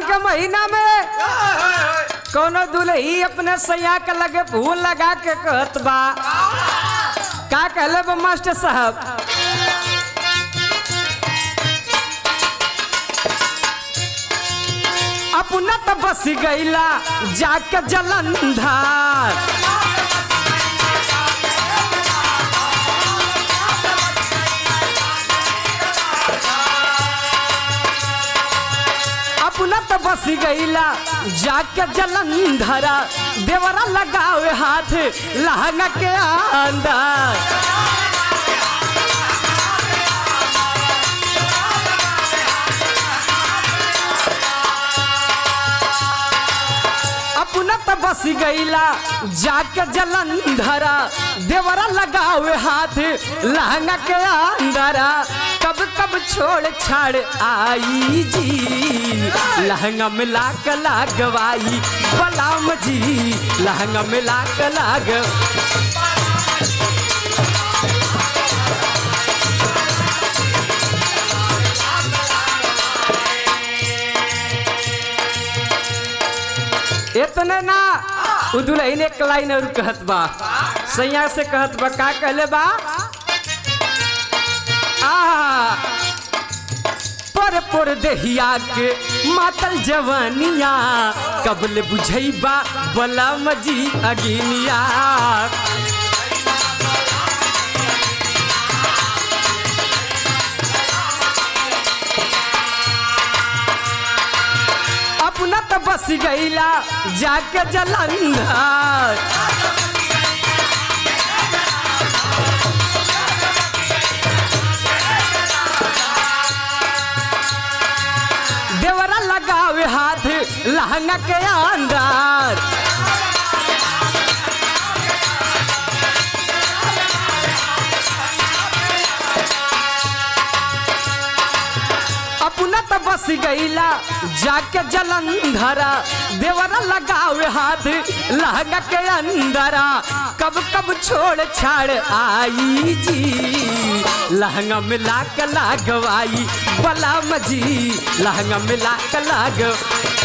के महीना में कोनो दुल्ही अपने सैया के लगे फूल लगा के कहत बा का कहले बा मास्टर साहब अपना तो बस गईला जाके जलंधर अपना तो बस गईला जाके जलंधरा देवरा लगावे हाथ लहंगा के अंदर अपना तो बस गईला जाके जलंधरा देवरा लगावे हाथ लहंगा के अंदरा कब कब छोड़ छाड़ आई जी लहंगा मिला के लागवाई बलाम जी लहंगा मिला के लाग इतने ना दुल्हन एक लाइन और कहत बा सैया से कहत बा का कहले बा पर देहिया के मातल जवानिया कबल बुझैबा बलम जी अगिनिया अपना तो बस गईला जाके जलंधर देवरा लगावे हाथ लहंगा के अंदर अपना तो बस गईला जाके जलंधरा देवरा लगावे हाथ लहंगा के अंदरा कब कब छोड़ छाड़ आई जी लहंगा मिला के लागवाई बलाम जी लहंगा मिला के लाग